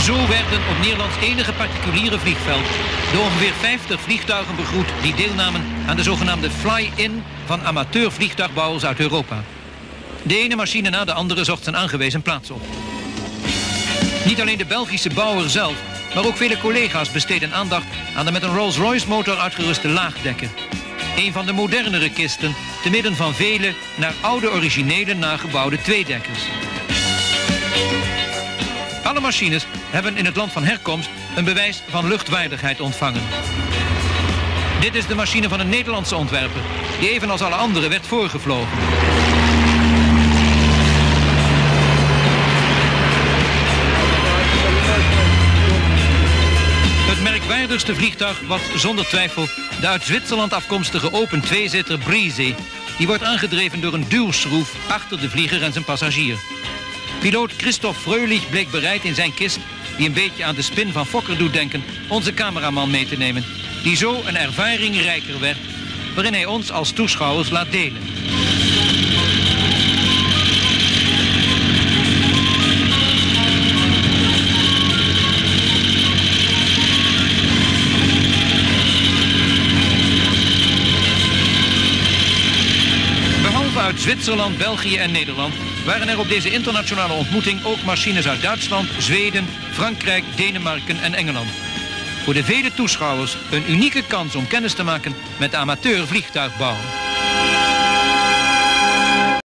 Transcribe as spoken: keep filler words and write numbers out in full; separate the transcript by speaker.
Speaker 1: Zo werden op Nederlands enige particuliere vliegveld de ongeveer vijftig vliegtuigen begroet die deelnamen aan de zogenaamde fly-in van amateur-vliegtuigbouwers uit Europa. De ene machine na de andere zocht zijn aangewezen plaats op. Niet alleen de Belgische bouwer zelf, maar ook vele collega's besteden aandacht aan de met een Rolls-Royce motor uitgeruste laagdekker. Een van de modernere kisten, te midden van vele naar oude originele nagebouwde tweedekkers. Alle machines hebben in het land van herkomst een bewijs van luchtwaardigheid ontvangen. Dit is de machine van een Nederlandse ontwerper, die evenals alle andere werd voorgevlogen. Het merkwaardigste vliegtuig was zonder twijfel de uit Zwitserland afkomstige open tweezitter Breeze. Die wordt aangedreven door een duwschroef achter de vlieger en zijn passagier. Piloot Christoph Fröhlich bleek bereid in zijn kist, die een beetje aan de spin van Fokker doet denken, onze cameraman mee te nemen, die zo een ervaring rijker werd, waarin hij ons als toeschouwers laat delen. Behalve uit Zwitserland, België en Nederland waren er op deze internationale ontmoeting ook machines uit Duitsland, Zweden, Frankrijk, Denemarken en Engeland. Voor de vele toeschouwers een unieke kans om kennis te maken met de amateur vliegtuigbouw.